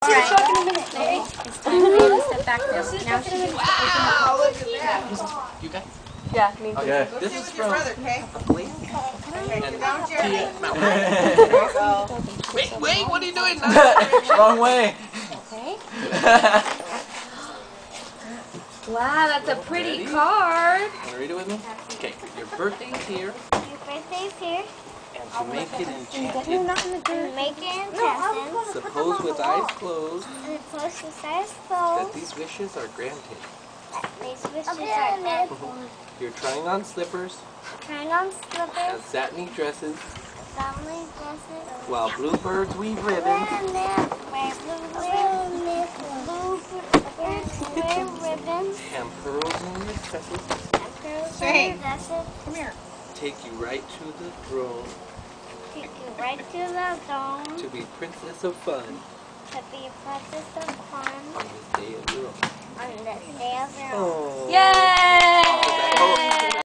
see the truck in a minute. Hey, it's time for you to step back now. Now she can Wow, look at that. You guys? Yeah, me too. Okay. Go This sit is with your from brother, okay? a place. Okay, down, Jeremy. Wait, what are you doing? Wrong way. Okay. Wow, that's a pretty card. Want to read it with me? Okay. Your birthday's here. Your birthday's here. And to make it enchanted, And make it enchanted. suppose with eyes closed And suppose with eyes that closed. these wishes are granted. These wishes are granted. You're trying on slippers Trying on and slippers. satiny dresses Family dresses. while bluebirds weave ribbons. Wear ribbons. And pearls in your tresses And pearls in your dresses. Come here. take you right to the throne Take you right to the dome. to be princess of fun To be a princess of fun. on this day of your own. On this day of your own. Oh.